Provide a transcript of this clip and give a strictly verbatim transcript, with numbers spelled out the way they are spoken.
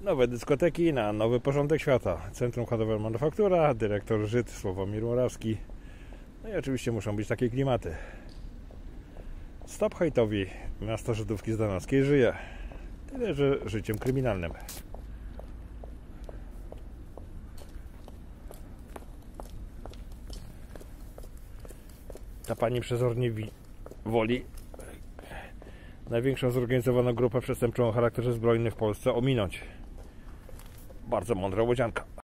Nowe dyskoteki na nowy porządek świata. Centrum Handlowe Manufaktura, dyrektor Żyd Sławomir Morawski. No i oczywiście muszą być takie klimaty. Stop hejtowi. Miasto Żydówki Zdanowskiej żyje. Tyle, że życiem kryminalnym. Ta pani przezornie woli największą zorganizowaną grupę przestępczą o charakterze zbrojnym w Polsce ominąć. Bardzo mądra łodzianka.